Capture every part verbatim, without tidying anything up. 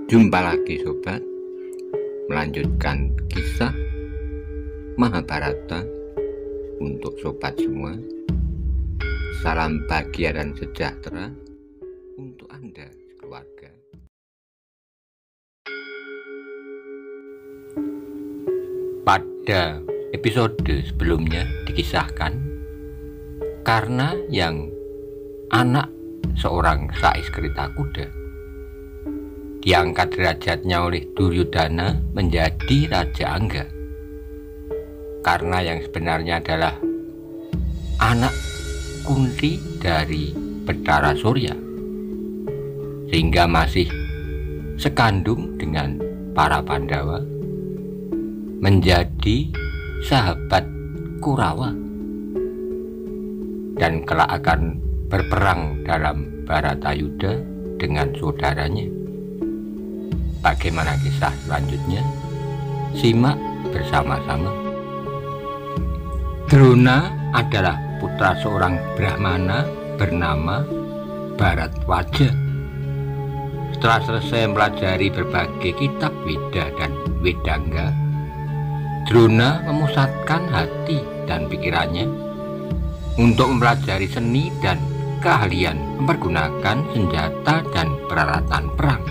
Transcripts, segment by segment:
Jumpa lagi sobat, melanjutkan kisah Mahabharata untuk sobat semua. Salam bahagia dan sejahtera untuk Anda keluarga. Pada episode sebelumnya dikisahkan karena yang anak seorang Sais Kereta Kuda diangkat derajatnya oleh Duryudana menjadi Raja Angga, karena yang sebenarnya adalah anak Kunti dari Betara Surya, sehingga masih sekandung dengan para Pandawa, menjadi sahabat Kurawa, dan kelak akan berperang dalam Bharatayuddha dengan saudaranya. Bagaimana kisah selanjutnya? Simak bersama-sama. Drona adalah putra seorang Brahmana bernama Bharatwaja. Setelah selesai mempelajari berbagai kitab Weda dan Wedanga, Drona memusatkan hati dan pikirannya untuk mempelajari seni dan keahlian mempergunakan senjata dan peralatan perang.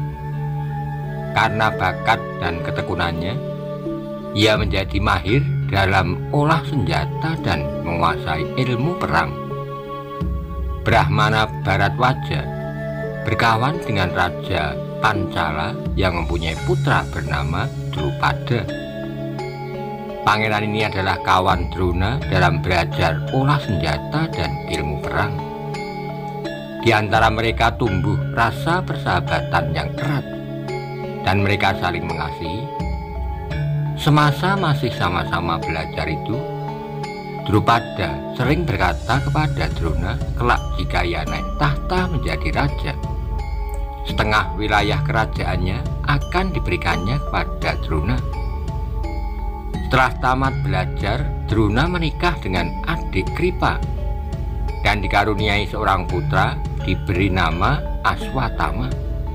Karena bakat dan ketekunannya, ia menjadi mahir dalam olah senjata dan menguasai ilmu perang. Brahmana Bharatwaja berkawan dengan Raja Pancala yang mempunyai putra bernama Drupada. Pangeran ini adalah kawan Drona dalam belajar olah senjata dan ilmu perang. Di antara mereka tumbuh rasa persahabatan yang erat, dan mereka saling mengasihi. Semasa masih sama-sama belajar itu, Drupada sering berkata kepada Drona, kelak jika ia naik tahta menjadi raja, setengah wilayah kerajaannya akan diberikannya kepada Drona. Setelah tamat belajar, Drona menikah dengan adik Kripa dan dikaruniai seorang putra diberi nama Aswatama.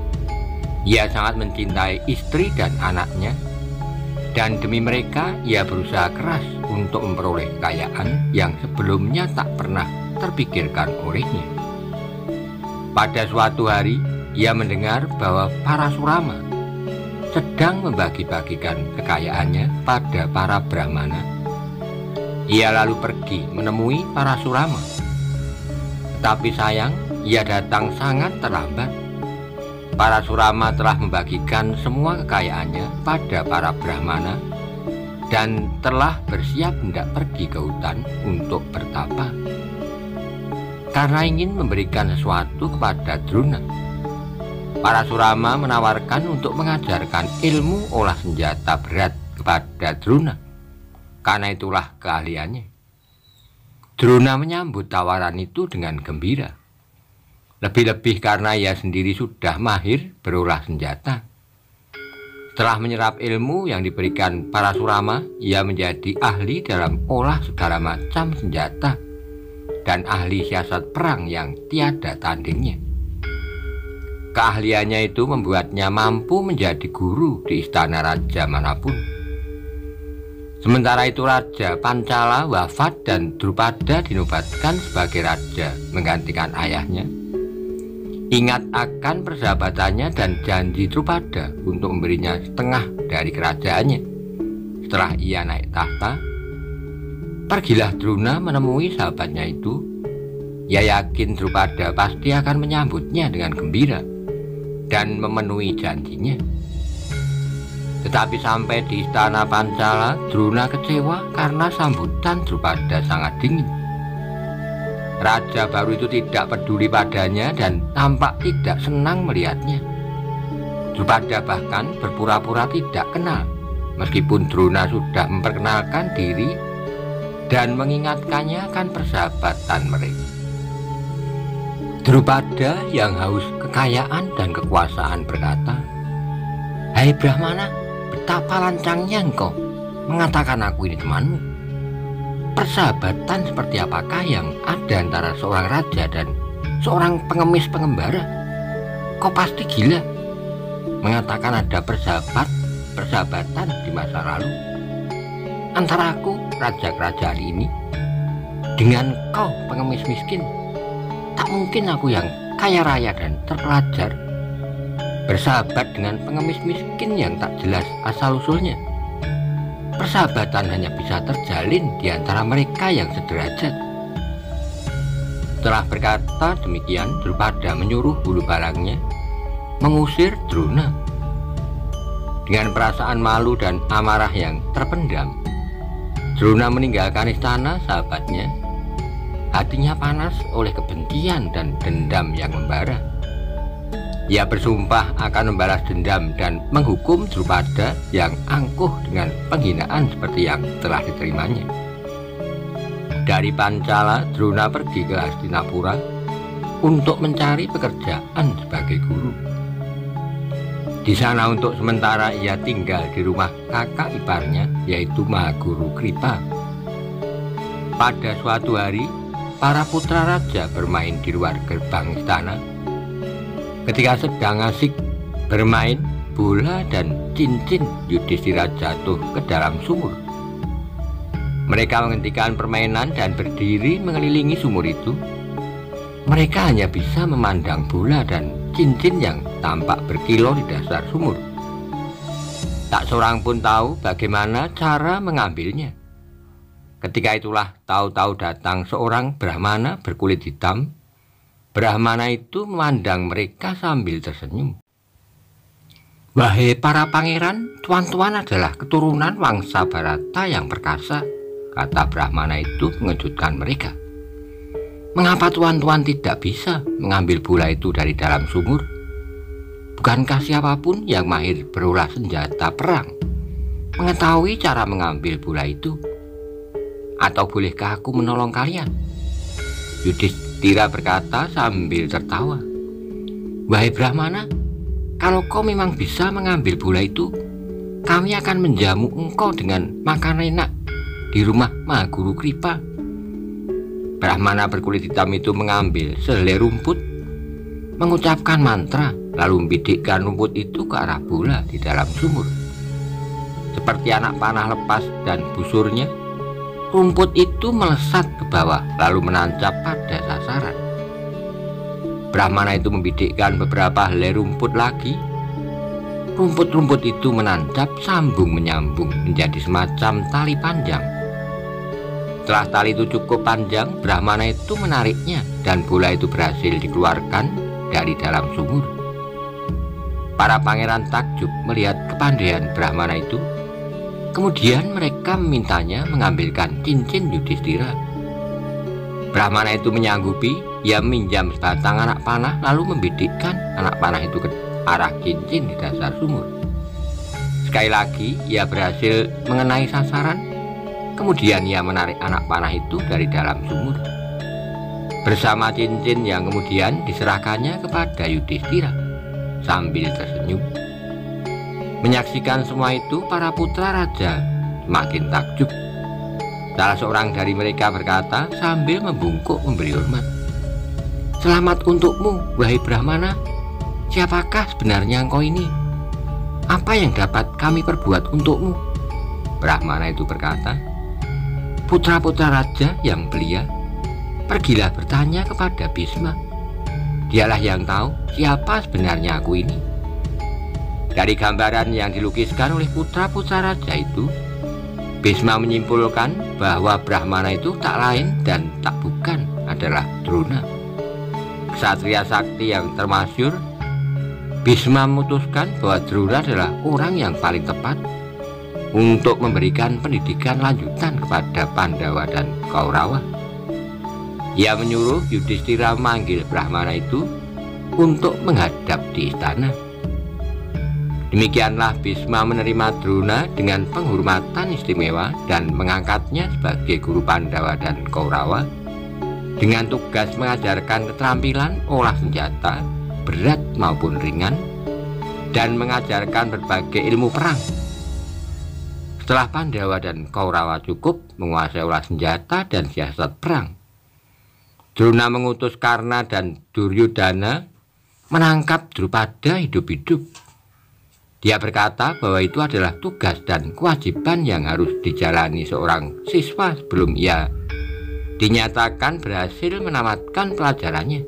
Ia sangat mencintai istri dan anaknya, dan demi mereka ia berusaha keras untuk memperoleh kekayaan yang sebelumnya tak pernah terpikirkan olehnya. Pada suatu hari, ia mendengar bahwa Parasurama sedang membagi-bagikan kekayaannya pada para Brahmana. Ia lalu pergi menemui Parasurama, tetapi sayang, ia datang sangat terlambat. Parasurama telah membagikan semua kekayaannya pada para Brahmana dan telah bersiap hendak pergi ke hutan untuk bertapa. Karena ingin memberikan sesuatu kepada Drona, Parasurama menawarkan untuk mengajarkan ilmu olah senjata berat kepada Drona, karena itulah keahliannya. Drona menyambut tawaran itu dengan gembira, lebih-lebih karena ia sendiri sudah mahir berolah senjata. Setelah menyerap ilmu yang diberikan Parasurama, ia menjadi ahli dalam olah segala macam senjata dan ahli siasat perang yang tiada tandingnya. Keahliannya itu membuatnya mampu menjadi guru di istana raja manapun. Sementara itu Raja Pancala wafat dan Drupada dinobatkan sebagai raja menggantikan ayahnya. Ingat akan persahabatannya dan janji Drupada untuk memberinya setengah dari kerajaannya setelah ia naik tahta, pergilah Drona menemui sahabatnya itu. Ia yakin Drupada pasti akan menyambutnya dengan gembira dan memenuhi janjinya. Tetapi sampai di istana Pancala, Drona kecewa karena sambutan Drupada sangat dingin. Raja baru itu tidak peduli padanya dan tampak tidak senang melihatnya. Drupada bahkan berpura-pura tidak kenal, meskipun Drona sudah memperkenalkan diri dan mengingatkannya akan persahabatan mereka. Drupada yang haus kekayaan dan kekuasaan berkata, "Hai Brahmana, betapa lancangnya engkau mengatakan aku ini temanmu. Persahabatan seperti apakah yang ada antara seorang raja dan seorang pengemis pengembara? Kau pasti gila. mengatakan ada persahabat, persahabatan di masa lalu antara aku, raja kerajaan ini, dengan kau pengemis miskin. Tak mungkin aku yang kaya raya dan terpelajar bersahabat dengan pengemis miskin yang tak jelas asal-usulnya. Persahabatan hanya bisa terjalin di antara mereka yang sederajat. Setelah berkata demikian, Drupada menyuruh bulu balangnya mengusir Drona. Dengan perasaan malu dan amarah yang terpendam, Drona meninggalkan istana sahabatnya. Hatinya panas oleh kebencian dan dendam yang membara. Ia bersumpah akan membalas dendam dan menghukum Drupada yang angkuh dengan penghinaan seperti yang telah diterimanya. Dari Pancala, Drona pergi ke Hastinapura untuk mencari pekerjaan sebagai guru. Di sana untuk sementara ia tinggal di rumah kakak iparnya, yaitu Mahaguru Kripa. Pada suatu hari, para putra raja bermain di luar gerbang istana. Ketika sedang asik bermain, bola dan cincin Yudhistira jatuh ke dalam sumur. Mereka menghentikan permainan dan berdiri mengelilingi sumur itu. Mereka hanya bisa memandang bola dan cincin yang tampak berkilau di dasar sumur. Tak seorang pun tahu bagaimana cara mengambilnya. Ketika itulah tahu-tahu datang seorang Brahmana berkulit hitam. Brahmana itu memandang mereka sambil tersenyum. "Wahai para pangeran, tuan-tuan adalah keturunan Wangsa Bharata yang perkasa," kata Brahmana itu mengejutkan mereka. "Mengapa tuan-tuan tidak bisa mengambil bola itu dari dalam sumur? Bukankah siapapun yang mahir berolah senjata perang mengetahui cara mengambil bola itu? Atau bolehkah aku menolong kalian?" Yudhistira berkata sambil tertawa. "Wahai Brahmana, kalau kau memang bisa mengambil bola itu, kami akan menjamu engkau dengan makan enak di rumah Mahaguru Kripa." Brahmana berkulit hitam itu mengambil sehelai rumput, mengucapkan mantra, lalu membidikkan rumput itu ke arah bola di dalam sumur. Seperti anak panah lepas dan busurnya, rumput itu melesat ke bawah lalu menancap pada sasaran. Brahmana itu membidikkan beberapa helai rumput lagi. Rumput-rumput itu menancap sambung menyambung menjadi semacam tali panjang. Setelah tali itu cukup panjang, Brahmana itu menariknya dan bola itu berhasil dikeluarkan dari dalam sumur. Para pangeran takjub melihat kepandaian Brahmana itu. Kemudian mereka memintanya mengambilkan cincin Yudhistira. Brahmana itu menyanggupi. Ia meminjam sebatang anak panah lalu membidikkan anak panah itu ke arah cincin di dasar sumur. Sekali lagi ia berhasil mengenai sasaran. Kemudian ia menarik anak panah itu dari dalam sumur bersama cincin yang kemudian diserahkannya kepada Yudhistira sambil tersenyum. Menyaksikan semua itu, para putra raja semakin takjub. Salah seorang dari mereka berkata sambil membungkuk memberi hormat, "Selamat untukmu, wahai Brahmana. Siapakah sebenarnya engkau ini? Apa yang dapat kami perbuat untukmu?" Brahmana itu berkata, "Putra-putra raja yang belia, pergilah bertanya kepada Bhisma. Dialah yang tahu siapa sebenarnya aku ini." Dari gambaran yang dilukiskan oleh putra-putra raja itu, Bhisma menyimpulkan bahwa Brahmana itu tak lain dan tak bukan adalah Drona, ksatria sakti yang termasyhur. Bhisma memutuskan bahwa Drona adalah orang yang paling tepat untuk memberikan pendidikan lanjutan kepada Pandawa dan Kaurawa. Ia menyuruh Yudhistira memanggil Brahmana itu untuk menghadap di istana. Demikianlah Bhisma menerima Drona dengan penghormatan istimewa dan mengangkatnya sebagai guru Pandawa dan Kaurawa dengan tugas mengajarkan keterampilan olah senjata berat maupun ringan dan mengajarkan berbagai ilmu perang. Setelah Pandawa dan Kaurawa cukup menguasai olah senjata dan siasat perang, Drona mengutus Karna dan Duryodhana menangkap Drupada hidup-hidup. Dia berkata bahwa itu adalah tugas dan kewajiban yang harus dijalani seorang siswa sebelum ia dinyatakan berhasil menamatkan pelajarannya.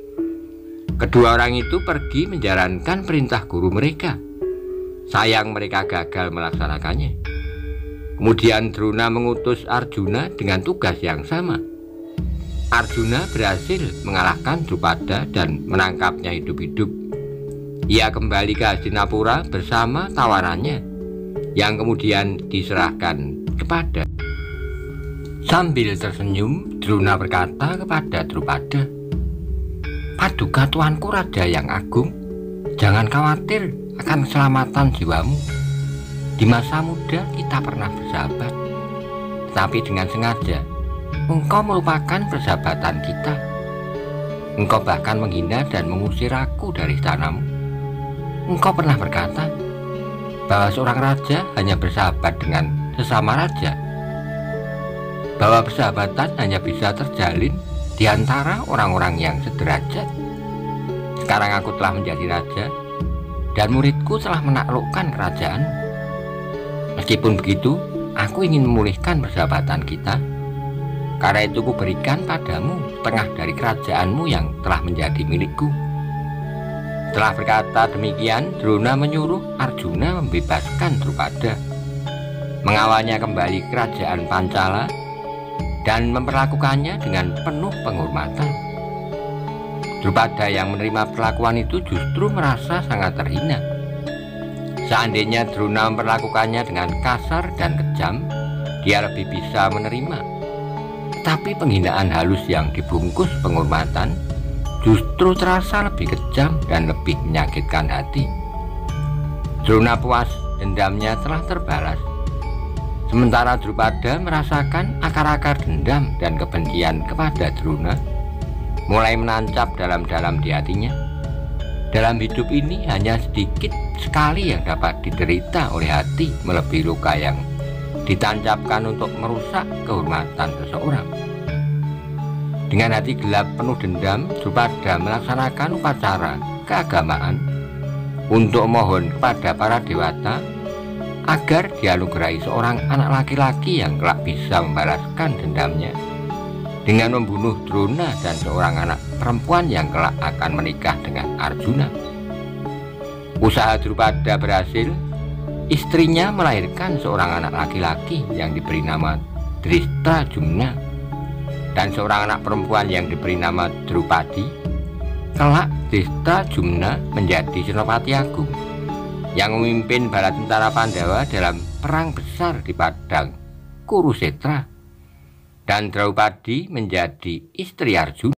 Kedua orang itu pergi menjalankan perintah guru mereka. Sayang mereka gagal melaksanakannya. Kemudian Drona mengutus Arjuna dengan tugas yang sama. Arjuna berhasil mengalahkan Drupada dan menangkapnya hidup-hidup. Ia kembali ke Hastinapura bersama tawarannya yang kemudian diserahkan kepada. Sambil tersenyum, Drona berkata kepada Drupada, "Paduka tuanku raja yang agung, jangan khawatir akan keselamatan jiwamu. Di masa muda kita pernah bersahabat, tetapi dengan sengaja engkau melupakan persahabatan kita. Engkau bahkan menghina dan mengusir aku dari istanamu. Engkau pernah berkata bahwa seorang raja hanya bersahabat dengan sesama raja, bahwa persahabatan hanya bisa terjalin di antara orang-orang yang sederajat. Sekarang aku telah menjadi raja dan muridku telah menaklukkan kerajaan. Meskipun begitu, aku ingin memulihkan persahabatan kita. Karena itu kuberikan padamu setengah dari kerajaanmu yang telah menjadi milikku." Setelah berkata demikian, Drona menyuruh Arjuna membebaskan Drupada, mengawalnya kembali ke kerajaan Pancala, dan memperlakukannya dengan penuh penghormatan. Drupada yang menerima perlakuan itu justru merasa sangat terhina. Seandainya Drona memperlakukannya dengan kasar dan kejam, dia lebih bisa menerima. Tapi penghinaan halus yang dibungkus penghormatan justru terasa lebih kejam dan lebih menyakitkan hati. Drona puas, dendamnya telah terbalas. Sementara Drupada merasakan akar-akar dendam dan kebencian kepada Drona mulai menancap dalam-dalam di hatinya. Dalam hidup ini hanya sedikit sekali yang dapat diderita oleh hati melebihi luka yang ditancapkan untuk merusak kehormatan seseorang. Dengan hati gelap penuh dendam, Drupada melaksanakan upacara keagamaan untuk mohon kepada para dewata agar dianugerahi seorang anak laki-laki yang kelak bisa membalaskan dendamnya dengan membunuh Drona dan seorang anak perempuan yang kelak akan menikah dengan Arjuna. Usaha Drupada berhasil. Istrinya melahirkan seorang anak laki-laki yang diberi nama Drishtajumna dan seorang anak perempuan yang diberi nama Drupadi. Kelak Drishtajumna menjadi senopati agung yang memimpin bala tentara Pandawa dalam perang besar di padang Kurusetra, dan Draupadi menjadi istri Arjuna.